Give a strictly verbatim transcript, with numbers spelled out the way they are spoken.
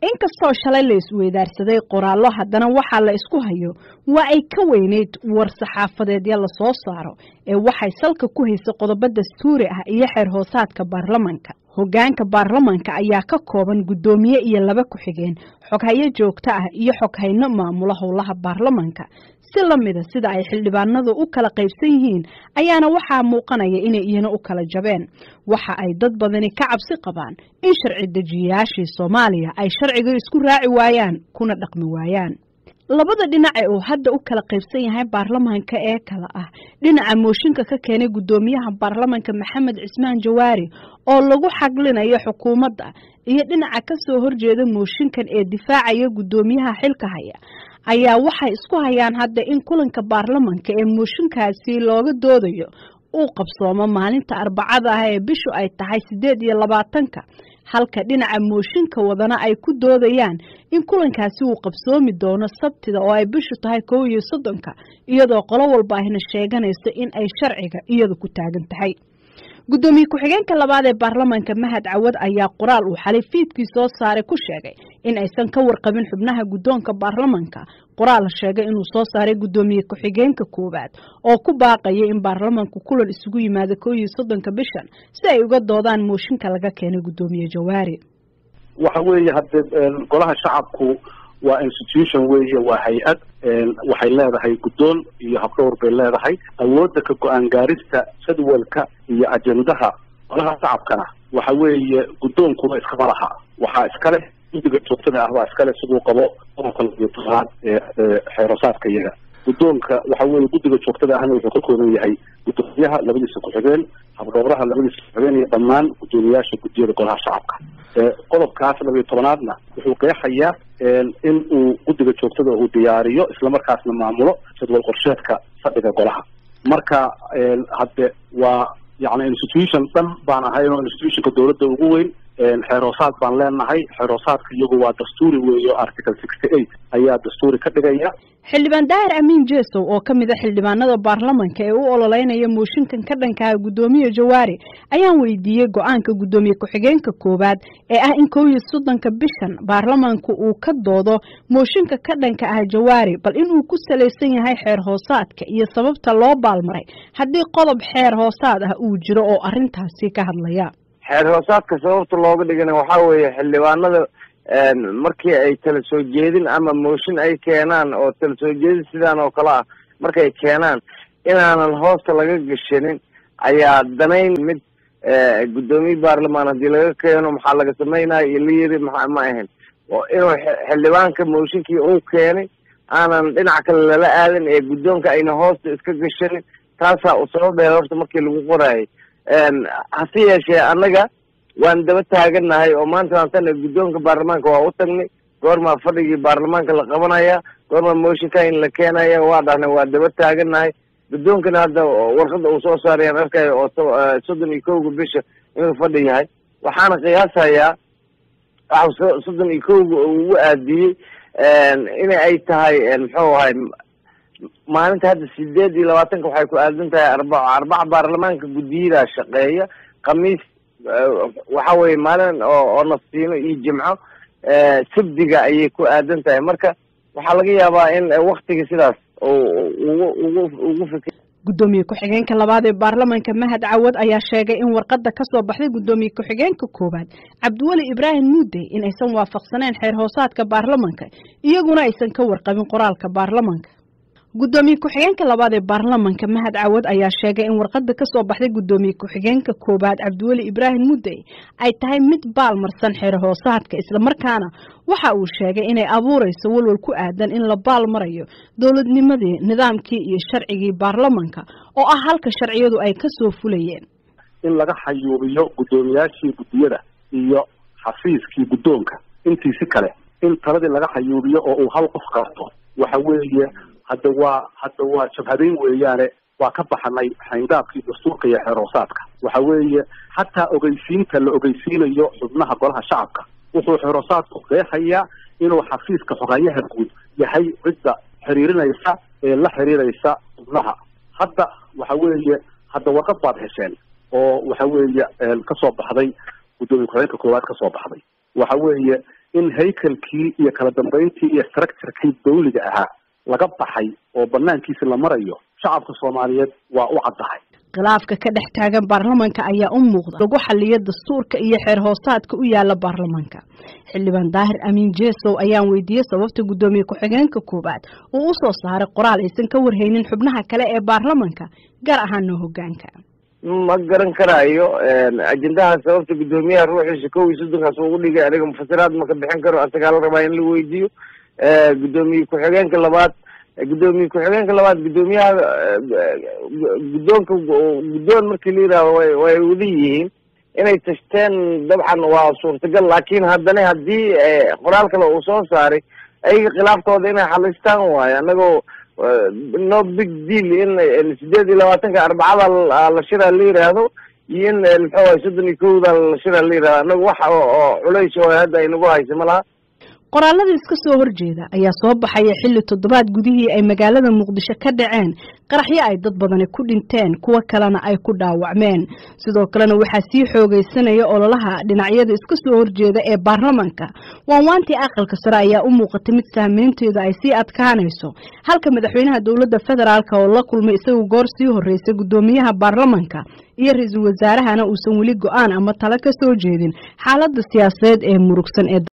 inkastoo shalay la isweydaarsaday qoraallo haddana waxaa la isku hayo waa ay ka weyneyd war saxaafadeedya la soo saaro ee waxay salka ku haysa qodobo dastuuri ah iyo xeer hoosaadka baarlamanka hoggaanka baarlamanka ayaa ka kooban guddoomiye iyo laba ku-xigeen xoghaye joogto ah iyo xoghayno maamula howlaha baarlamanka si lamida sida ay xildhibaanadu u kala qaybsan yihiin ayaana waxaa muuqanaya inay iyana u kala jabeen waxa ay dad badani ka cabsi qabaan in sharci dejiyayaashii Soomaaliya ay sharciga isku raaci waayaan kuna dhaqmi waayaan labada dhinac ee uu hadda u kala qaybsan yahay baarlamanka ee kala ah dhinaca mooshinka ka keenay guddoomiyaha baarlamanka Maxamed Cismaan Jawaari oo lagu xaglinayo xukuumadda iyo dhinaca ka soo horjeeda mooshinkan ee difaacaya guddoomiyaha xilka haya ayaa waxay isku hayaan hadda in kulanka baarlamanka ee mooshinkaasi looga doodayo uu qabsoomo maalinta Arbacada ah ee bishu ay tahay sideed iyo labaatanka halka dhinaca mooshinka wadana ay ku doodayaan in kulankaasi uu qabsoomi doono Sabtida oo ay bishu tahay kow iyo soddonka iyadoo qolo walba ayna sheeganayso in ay sharciga iyadu ku taagan tahay gudoomiye ku-xigeenka labaad ee baarlamanka Mahad Cawad ayaa qoraal uu xalay fiidkii soo saaray ku sheegay in aysan ka warqabin xubnaha guddoonka baarlamanka qoraal sheegay inuu soo saaray gudoomiye ku-xigeenka koowaad oo ku baaqaya in baarlamanku kulan isugu yimaado kow iyo soddonka bishan si ay uga doodaan mooshinka laga keenay gudoomiye Jawaari waxa weeye hadda golaha shacabku waa institution weeye waa hay'ad waxay leedahay guddoon iyo habdhowr bay leedahay awoodda ka go'aan gaarista jadwalka iyo ajendaha golaha shacabkana waxa weeye guddoonkuna iska malaha waxa iska leh guddiga joogtada ah waa iska leh sidoo qabo qodobka iyo toddobaad ee xeerosaadka iyaga guddoonka waxa weeye guddiga joogtada ahna wuxuu ka kooban yahay guddoomiyaha labadiisa ku-xigeen habdhowraha labadiisa ku-xigeen iyo dhammaan guddoomiyaasha guddiyada golaha shacabka qodobkaas laba iyo tobanaadna wuxuu qeexayaa in uu guddiga joogtada uu diyaariyo isla markaasna maamulo jadwal qorsheedka fadhiga golaha marka hadde waa yacni institution dhan baan ahayn oo institutionka dowladda ugu weyn xeer hoosaad baan leenahay xeer hoosaadka iyagu waa dastuuri weeyo article sixty eight ayaa dastuuri ka dhigaya xildhibaan Daahir Amiin Jeesow oo ka mid ah xildhibaanada baarlamanka ee u ololeynaya mooshinkan ka dhanka ah guddoomiye Jawaari ayaan weydiiyay go'aanka guddoomiye ku-xigeenka koowaad ee ah in kow iyo soddonka bishan baarlamanku uu ka doodo mooshinka ka dhanka ah Jawaari bal inuu ku saleysan yahay xeer hoosaadka iyo sababta loo baalmaray haddii qodob xeer hoosaad ah uu jiro oo arintaasi ka hadlaya xeer hoosaadka sababta looga dhigana waxa weeye xildhibaanada markii ay tala soo jeedin ama mooshin ay keenaan oo tala soo jeedin sidaan oo kale ah markay keenaan inaanan hoosta laga gashanin ayaa danayn mid guddoomiye baarlamaan haddii laga keeno maxaa laga sameynaya iyo la yiri ma ma ahayn oo inuu xildhibaanka mooshinkii uu keenay aanan dhinac kale lala aadan ee guddoonka ayna hoosta iska gashanin taasaa u sababaya horta markii lagu qoraayay hase yeeshee annaga waan daba taagannahay oo maanta maantana guddoonka baarlamaanka waa u tagnay goormaa fadhigii baarlamaanka la qabanaya goormaa mooshinka in la keenaya waa dhahnay waa daba taagannahay guddoonkana hadda warqadda uu soo saarayaan arkayo oo soddon iyo kowga bisha inuu fadhi yahay waxaana qiyaasayaa waxa soddon iyo kowga ugu aadiyey in ay tahay muxuu ahay maalinta hadda sideed iyo labaatanka waxay ku aadan tahay arbaco arbaca baarlamaanka guddiyada shaqeeya khamiis waxa weeye maalin oo oo nafsiino iyo jimco sabdiga ayay ku aadan tahay marka waxaa laga yaabaa in waktiga sidaas ugu ugu ugu fikir gudoomiye ku-xigeenka labaad ee baarlamanka Mahad Cawad ayaa sheegay in warqadda ka soo baxday gudoomiye ku-xigeenka koowaad Cabdiwali Ibraahim Muudey in aysan waafaqsaneen xeer hoosaadka baarlamanka iyaguna aysan ka warqabin qoraalka baarlamanka gudoomiye ku-xigeenka labaad ee baarlamanka Mahad Cawad ayaa sheegay in warqadda ka soo baxday gudoomiye ku-xigeenka koowaad Cabdiwali Ibraahim Muudey ay tahay mid baalmarsan xeer hoosaadka isla markaana waxa uu sheegay inay abuurayso walwal ku aadan in la baalmarayo dowladnimadii nidaamkii iyo sharcigii baarlamanka oo ah halka sharciyadu ay ka soo fulayeen in laga xayuubiyo guddoomiyaashii guddiyada iyo xafiiskii guddoonka intiisi kale in taladii laga xayuubiyo oo uu hal qof qaato waxa weeye hadda waa hadda waa jabhadeyn weeyaane waa ka baxanay xayndaabkii dastuurka iyo xeer hoosaadka waxa weeye xataa ogeysiinta la ogeysiinayo xubnaha golaha shacabka wuxuu xeer hoosaadku qeexayaa inuu xafiiska xogayaha guud yahay cidda xiriirinaysa ee la xiriiraysa xubnaha hadda waxa weeye hadda warqad baad hesheen oo waxa weeye ka soo baxday gudoomiye ku-xigeenka koowaad ka soo baxday waxa weeye in haykalkii iyo kala dambeyntii iyo structurekii dawliga ahaa laga baxay oo banaankiisa la marayo shacabka Soomaaliyeed waa u caddahay. khilaafka ka dhex taagan baarlamaanka ayaa u muuqda lagu xalliyo dastuurka iyo xeer hoosaadka u yaala baarlamaanka. xildhibaan Daahir Amiin Jeesow ayaan weydiiyay sababta gudoomiye ku-xigeenka koobaad uu u soo saaray qoraal aysan ka warhaynin xubnaha kale ee baarlamaanka gaar ahaan hoggaanka. ma garan karaayo ajendaha sababta gudoomiyaha ruuxiisa kow iyo soddonkaas ugu dhigay aniga mufasiraad ma ka bixin karo asagaa la rabaa in la weydiiyo. gudoomiye ku-xigeenka labaad gudoomiye ku-xigeenka labaad gudoomiyaha guddoonka guddoon markii la yidhaaho way way wada yihiin inay tashteen dabcan waa suurtagal laakiin haddana haddii qoraal kale uu soo saaray ayaga khilaafkooda inay xalistaan waayo annagoo no big deal in sideed iyo labaatanka arbacada la shiraa la yidhaahdo iyo in muxuu ahay soddon iyo kowda la shiraa la yidhahdo annaga wax oo culays oo hadda ay nagu haysa ma laha. qoraalada iska soo horjeeda ayaa soo baxaya xilli toddobaad gudihii ay magaalada Muqdisho ka dhaceen qaraxyo ay dad badan ku dhinteen kuwa kalena ay ku dhaawacmeen. sidoo kalena waxaa sii xoogaysanaya ololaha dhinacyada iska soo horjeeda ee baarlamaanka. waanwaantii aqalka sare ayaa u muuqatay mid saameynteedu ay sii adkaanayso halka madaxweynaha dawladda federaalka oo la kulmay isagu goor sii horeysay gudoomiyaha baarlamaanka iyo ra'iisul wasaarahana uusan weli go'aan ama talo ka soo jeedin xaaladda siyaasadeed ee murugsan ee